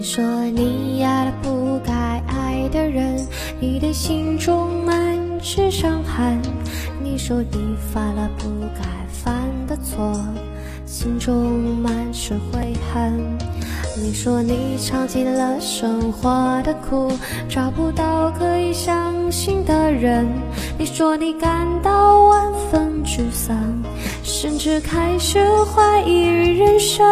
说你爱了不该爱的人，你的心中满是伤痕。你说你犯了不该犯的错，心中满是悔恨。你说你尝尽了生活的苦，找不到可以相信的人。你说你感到万分沮丧，甚至开始怀疑人生。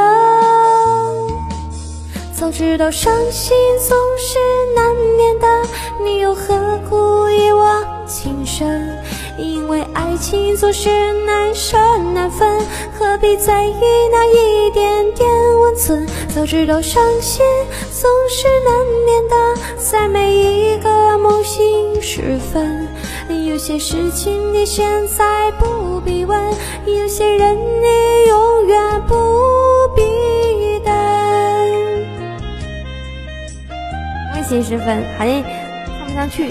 早知道伤心总是难免的，你又何苦一往情深？因为爱情总是难舍难分，何必在意那一点点温存？早知道伤心总是难免的，在每一个梦醒时分。有些事情你现在不必问，有些人你永远不必等。梦醒时分好像唱不上去。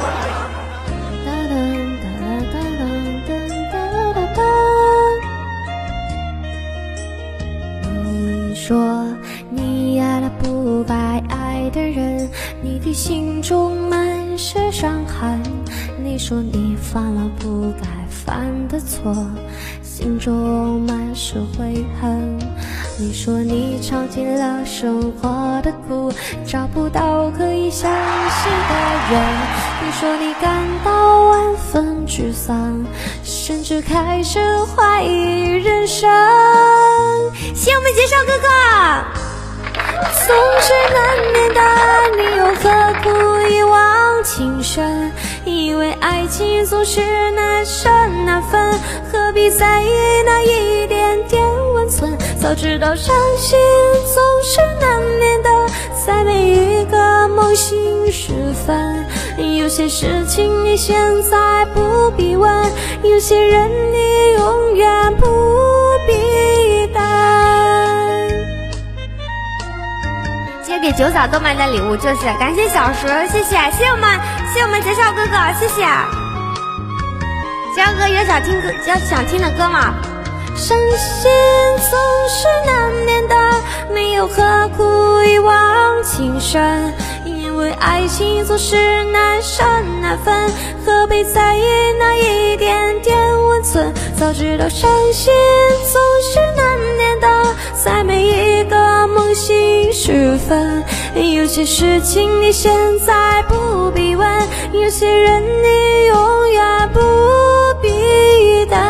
你说你爱了不该爱的人，你的心中满是伤痕。你说你犯了不该犯的错，心中满是悔恨。你说你尝尽了生活的苦，找不到可以相信的人。你说你感到万分沮丧，甚至开始怀疑人生。谢我们介绍哥哥，总是难免的，你又何苦一往情深？因为爱情总是难舍难分，何必在意那一点点温存？早知道伤心总是难免的，在每一个梦醒时分。有些事情你现在不必问，有些人你永远不必等。今天给九嫂都买的礼物就是感谢小石，谢谢我们介绍哥哥，谢谢。介绍哥有想听的歌吗？伤心总是难免的，你又何苦一往情深？因为爱情总是难舍难分，何必在意那一点点温存？早知道伤心总是难免的，在每一个梦醒时分。有些事情你现在不必问，有些人你永远不必等。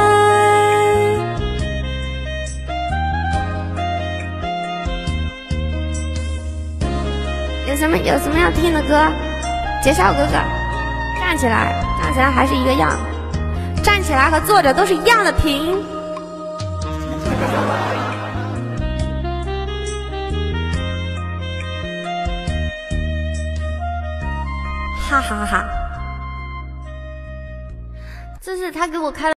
有什么要听的歌？介绍哥哥，站起来还是一个样，站起来和坐着都是一样的平。哈哈哈，这是他给我开了。